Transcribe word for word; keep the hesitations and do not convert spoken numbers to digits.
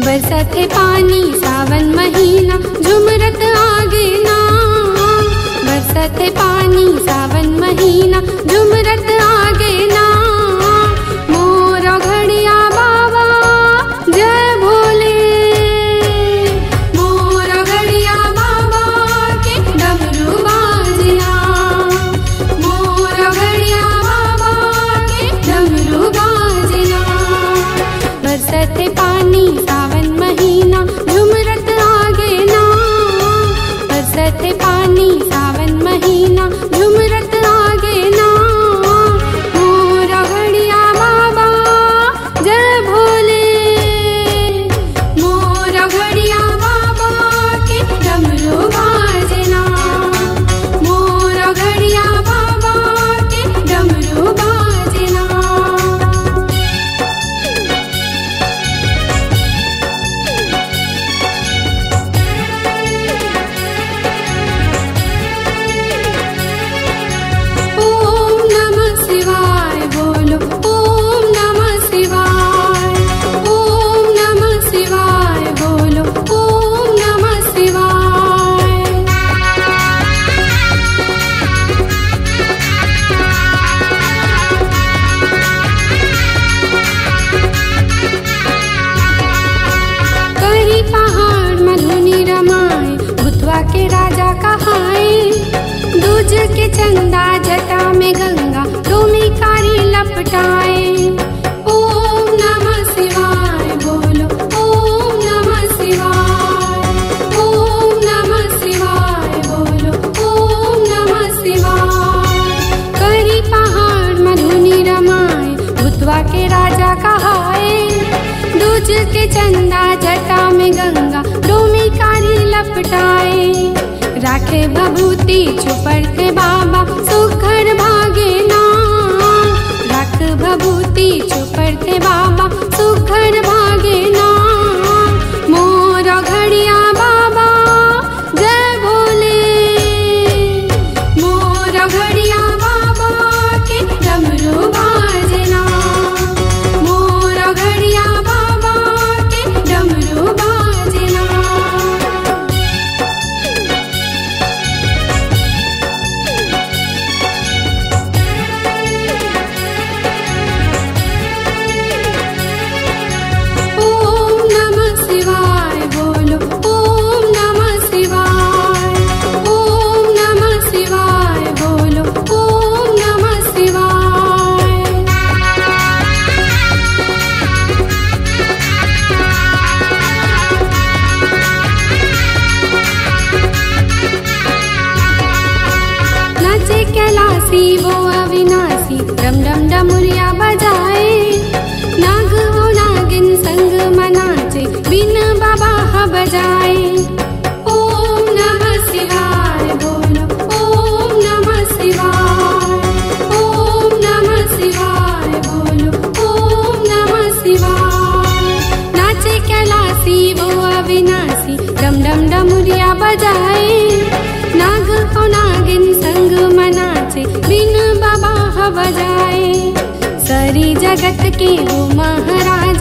बरसत है पानी सावन महीना झुमरत आगे ना। बरसत है पानी सावन महीना झुमरत आगे ना। मोर घड़िया बाबा जय भोले। मोर घड़िया बाबा के डमरू बाजना। मोर घड़िया बाबा के डमरू बाजना। बरसत है पानी सावन महीना झुमरत आगे ना। बरसत है पानी सावन महीना झुमरत आगे ना। मोर घड़िया बाबा जय भोले। मोर घड़िया बाबा के डमरू बाजना। मोर घड़िया बाबा के डमरू बाजना। ओम नमः शिवाय बोलो। ओम नमः शिवाय। ओम नमः शिवाय बोलो। ओम नमः शिवाय। कहीं पहाड़ मधुनी रमाए भूतवा के राजा कहाए। दूज के चंदा जटा में गंगा डोमी कारी लपटाए। ओम नमः शिवाय बोलो। ओम नमः शिवाय। ओम नमः शिवाय बोलो। ओम नमः शिवाय। करी पहाड़ मधुनी रमाए भूतवा के राजा कहाए। दूज के चंदा जटा में गंगा डोमी कारी लपटाए। राखे भभूति छुपरते बाबा सुघर भागे ना। राख भभूति छुपरते बाबा सुघर भागे ना। मोर घड़िया बाबा जय भोले। मोर घड़िया बाबा के डमरू बाजना। मोर घड़िया बाबा के डमरू बाजना। ओम नमः शिवाय बोलो। ओम नमः शिवाय। ओम नमः शिवाय बोलो। ओम नमः शिवाय। नाचे कैलासी वो अविनाशी डम डम डमुरिया बजाए। नाग वो नागिन संग मनाचे बिन बाबा ह बजाए। ओम नमः शिवाय बोलो। ओम नमः शिवाय। ओम नमः शिवाय बोलो। ओम नमः शिवाय। नाचे कैलासी वो अविनाशी डम डम डमुरिया बजाए। नाग को नागिन संग मनाचे बिन बाबा ह बजाए। सारी जगत के वो महाराज